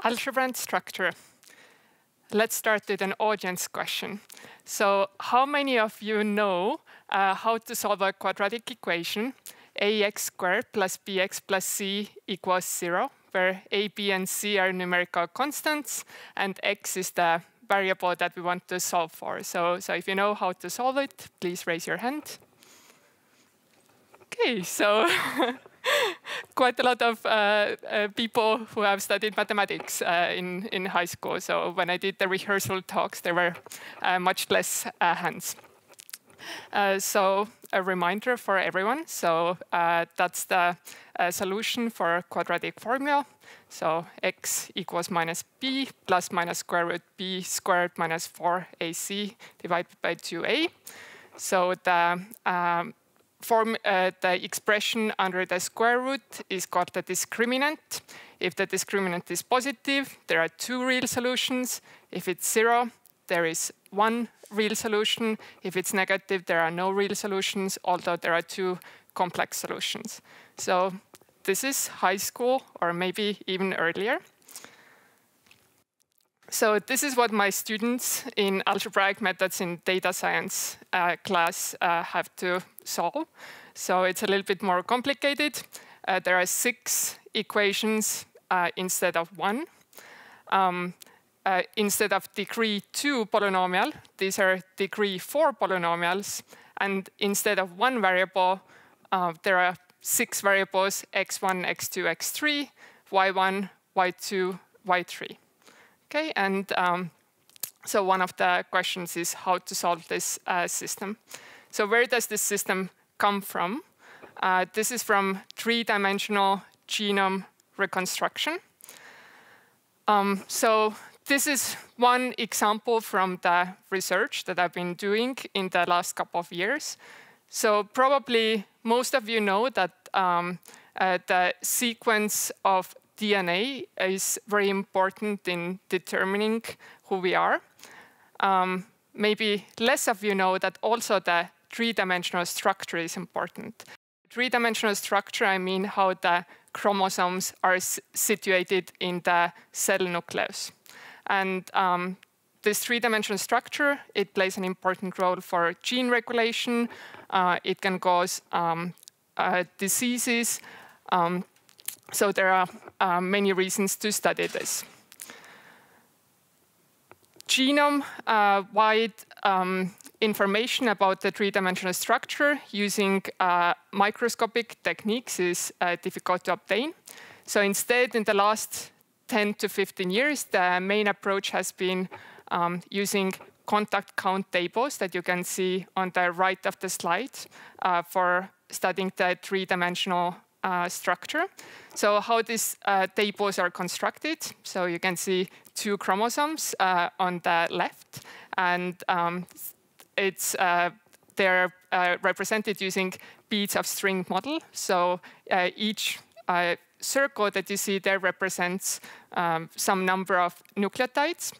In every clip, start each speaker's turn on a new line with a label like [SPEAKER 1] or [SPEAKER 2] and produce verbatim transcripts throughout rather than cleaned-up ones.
[SPEAKER 1] Algebra and structure. Let's start with an audience question. So how many of you know uh, how to solve a quadratic equation, ax squared plus bx plus c equals zero, where a, b, and c are numerical constants, and x is the variable that we want to solve for. So, so if you know how to solve it, please raise your hand. Okay, so quite a lot of uh, uh, people who have studied mathematics uh, in, in high school. So when I did the rehearsal talks, there were uh, much less uh, hands. Uh, so a reminder for everyone. So uh, that's the uh, solution for a quadratic formula. So x equals minus b plus minus square root b squared minus four a c divided by two a. So the um, Form, uh, the expression under the square root is called the discriminant. If the discriminant is positive, there are two real solutions. If it's zero, there is one real solution. If it's negative, there are no real solutions, although there are two complex solutions. So this is high school, or maybe even earlier. So this is what my students in algebraic methods in data science uh, class uh, have to solve. So it's a little bit more complicated. Uh, there are six equations uh, instead of one. Um, uh, instead of degree two polynomial, these are degree four polynomials. And instead of one variable, uh, there are six variables, x one, x two, x three, y one, y two, y three. Okay, and um, so one of the questions is how to solve this uh, system. So where does this system come from? Uh, this is from three-dimensional genome reconstruction. Um, so this is one example from the research that I've been doing in the last couple of years. So probably most of you know that um, uh, the sequence of D N A is very important in determining who we are. Um, maybe less of you know that also the three-dimensional structure is important. Three-dimensional structure, I mean how the chromosomes are situated in the cell nucleus. And um, this three-dimensional structure, it plays an important role for gene regulation. Uh, it can cause um, uh, diseases. Um, So there are uh, many reasons to study this. Genome-wide uh, um, information about the three-dimensional structure using uh, microscopic techniques is uh, difficult to obtain. So instead, in the last ten to fifteen years, the main approach has been um, using contact count tables that you can see on the right of the slide uh, for studying the three-dimensional Uh, structure. So how these uh, tables are constructed. So you can see two chromosomes uh, on the left, and um, it's uh, they're uh, represented using beads of string model. So uh, each uh, circle that you see there represents um, some number of nucleotides.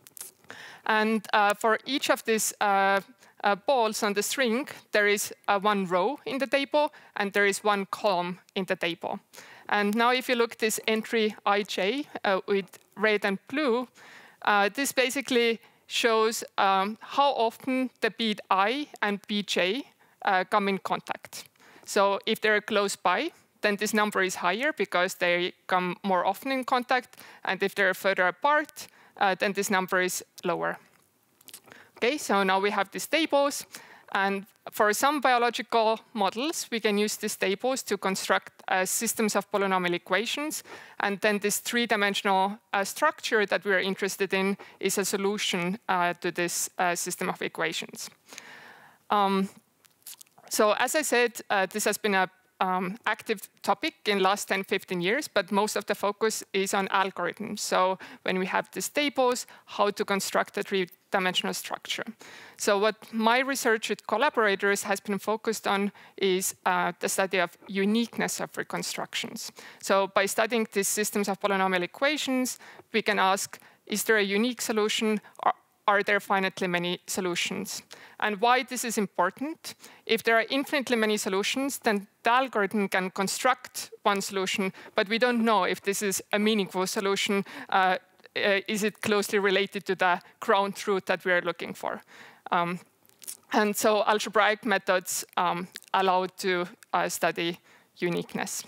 [SPEAKER 1] And uh, for each of these uh, Uh, balls on the string, there is uh, one row in the table, and there is one column in the table. And now if you look at this entry I J uh, with red and blue, uh, this basically shows um, how often the bead I and B J uh, come in contact. So if they're close by, then this number is higher because they come more often in contact. And if they're further apart, uh, then this number is lower. Okay, so now we have these tables, and for some biological models, we can use these tables to construct uh, systems of polynomial equations, and then this three-dimensional uh, structure that we're interested in is a solution uh, to this uh, system of equations. Um, so as I said, uh, this has been a Um, active topic in the last ten, fifteen years, but most of the focus is on algorithms. So when we have these tables, how to construct a three-dimensional structure. So what my research with collaborators has been focused on is uh, the study of uniqueness of reconstructions. So by studying these systems of polynomial equations, we can ask, is there a unique solution, or are there finitely many solutions? And why this is important? If there are infinitely many solutions, then the algorithm can construct one solution, but we don't know if this is a meaningful solution. Uh, uh, is it closely related to the ground truth that we are looking for? Um, and so algebraic methods um, allow to uh, study uniqueness.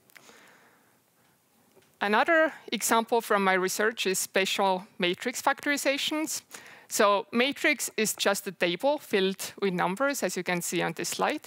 [SPEAKER 1] Another example from my research is spatial matrix factorizations. So matrix is just a table filled with numbers, as you can see on this slide.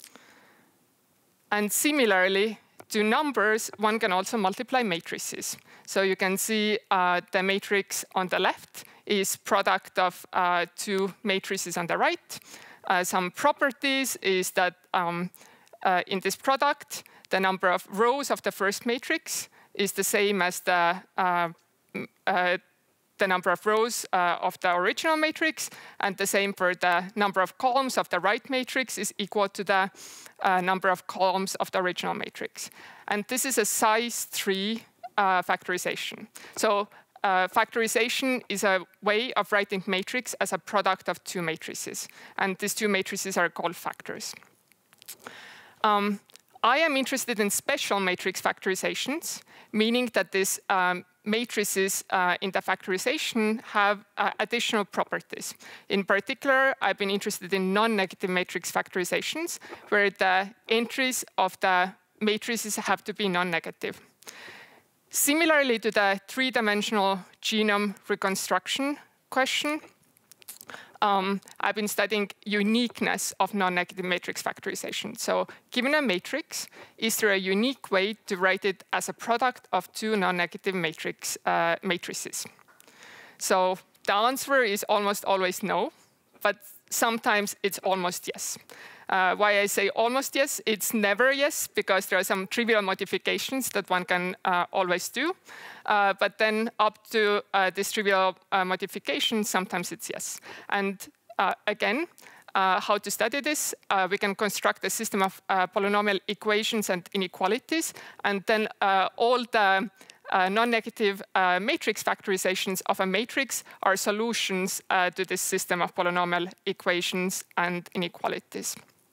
[SPEAKER 1] And similarly to numbers, one can also multiply matrices. So you can see uh, the matrix on the left is product of uh, two matrices on the right. Uh, some properties is that um, uh, in this product, the number of rows of the first matrix is the same as the, uh, uh, the number of rows uh, of the original matrix, and the same for the number of columns of the right matrix is equal to the uh, number of columns of the original matrix. And this is a size three uh, factorization. So uh, factorization is a way of writing matrix as a product of two matrices. And these two matrices are called factors. Um, I am interested in special matrix factorizations, meaning that these um, matrices uh, in the factorization have uh, additional properties. In particular, I've been interested in non-negative matrix factorizations, where the entries of the matrices have to be non-negative. Similarly to the three-dimensional genome reconstruction question, Um, I've been studying uniqueness of non-negative matrix factorization. So given a matrix, is there a unique way to write it as a product of two non-negative matrix uh, matrices? So the answer is almost always no, but sometimes it's almost yes. Uh, why I say almost yes, it's never yes, because there are some trivial modifications that one can uh, always do. Uh, but then up to uh, this trivial uh, modification, sometimes it's yes. And uh, again, uh, how to study this? Uh, we can construct a system of uh, polynomial equations and inequalities, and then uh, all the uh, non-negative uh, matrix factorizations of a matrix are solutions uh, to this system of polynomial equations and inequalities.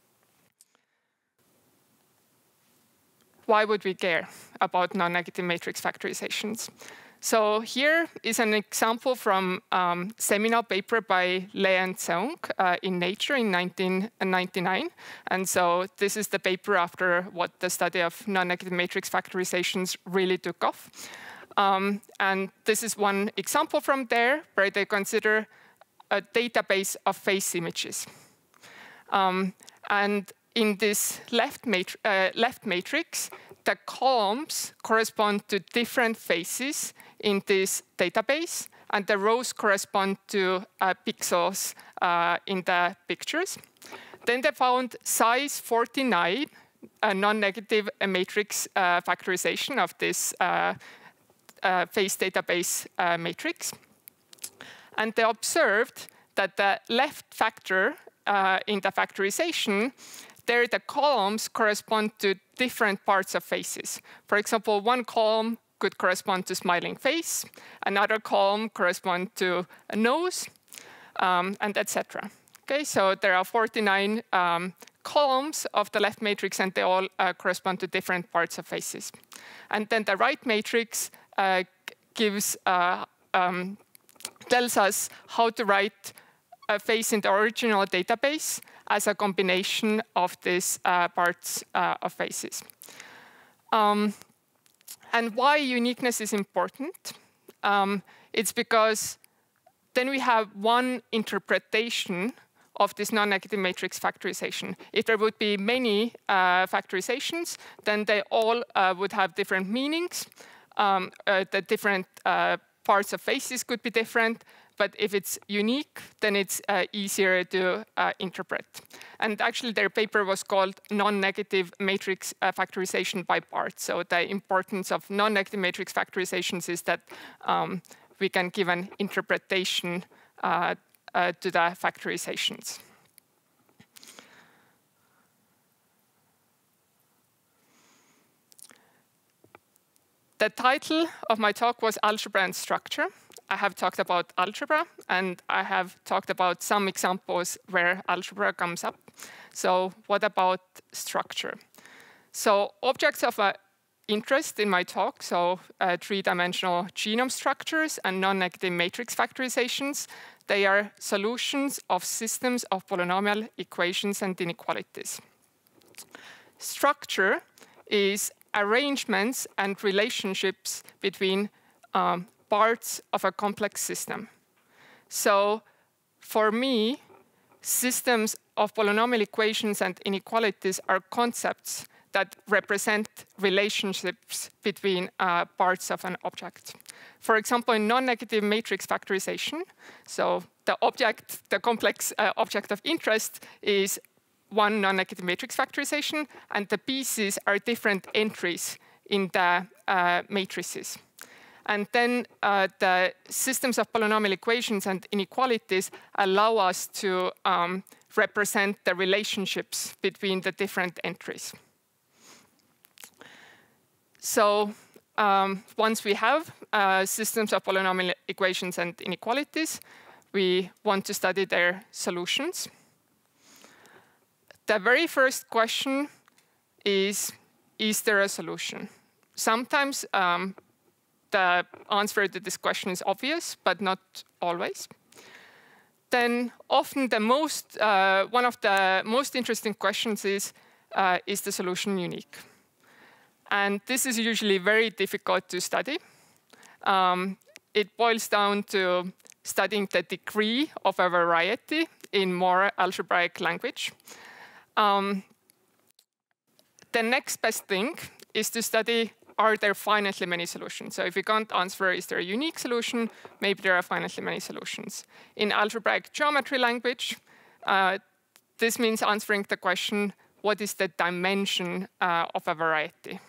[SPEAKER 1] Why would we care about non-negative matrix factorizations? So here is an example from a um, seminal paper by Lei and Seung uh, in Nature in nineteen ninety-nine. And so this is the paper after what the study of non-negative matrix factorizations really took off. Um, and this is one example from there, where they consider a database of face images. Um, and in this left, matri uh, left matrix, the columns correspond to different faces in this database, and the rows correspond to uh, pixels uh, in the pictures. Then they found size forty-nine, a non-negative matrix uh, factorization of this uh, uh, face database uh, matrix. And they observed that the left factor uh, in the factorization, there the columns correspond to different parts of faces. For example, one column could correspond to smiling face, another column correspond to a nose, um, and et cetera. Okay, so there are forty-nine um, columns of the left matrix, and they all uh, correspond to different parts of faces. And then the right matrix uh, gives uh, um, tells us how to write a face in the original database as a combination of these uh, parts uh, of faces. Um, and why uniqueness is important? Um, it's because then we have one interpretation of this non-negative matrix factorization. If there would be many uh, factorizations, then they all uh, would have different meanings. Um, uh, the different uh, parts of faces could be different. But if it's unique, then it's uh, easier to uh, interpret. And actually, their paper was called non-negative matrix uh, factorization by parts. So the importance of non-negative matrix factorizations is that um, we can give an interpretation uh, uh, to the factorizations. The title of my talk was Algebra and Structure. I have talked about algebra, and I have talked about some examples where algebra comes up. So what about structure? So objects of uh, interest in my talk, so uh, three-dimensional genome structures and non-negative matrix factorizations, they are solutions of systems of polynomial equations and inequalities. Structure is arrangements and relationships between um, parts of a complex system. So for me, systems of polynomial equations and inequalities are concepts that represent relationships between uh, parts of an object. For example, in non-negative matrix factorization, so the object, the complex uh, object of interest is one non-negative matrix factorization, and the pieces are different entries in the uh, matrices. And then uh, the systems of polynomial equations and inequalities allow us to um, represent the relationships between the different entries. So um, once we have uh, systems of polynomial equations and inequalities, we want to study their solutions. The very first question is, is there a solution? Sometimes um, the answer to this question is obvious, but not always. Then often the most, uh, one of the most interesting questions is, uh, is the solution unique? And this is usually very difficult to study. Um, it boils down to studying the degree of a variety in more algebraic language. Um, the next best thing is to study, are there finitely many solutions? So if you can't answer, is there a unique solution? Maybe there are finitely many solutions. In algebraic geometry language, uh, this means answering the question, what is the dimension uh, of a variety?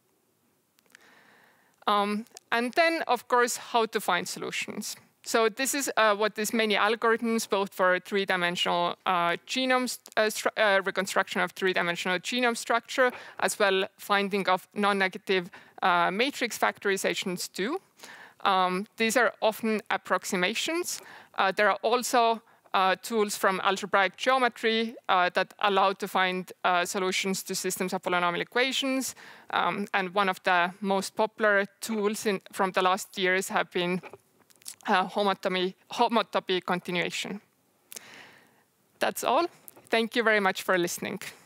[SPEAKER 1] Um, and then, of course, how to find solutions. So this is uh, what these many algorithms, both for three-dimensional uh, genome uh, uh, reconstruction of three-dimensional genome structure, as well finding of non-negative uh, matrix factorizations do. Um, these are often approximations. Uh, there are also uh, tools from algebraic geometry uh, that allow to find uh, solutions to systems of polynomial equations. Um, and one of the most popular tools in, from the last years have been Uh, homotopy, homotopy continuation. That's all. Thank you very much for listening.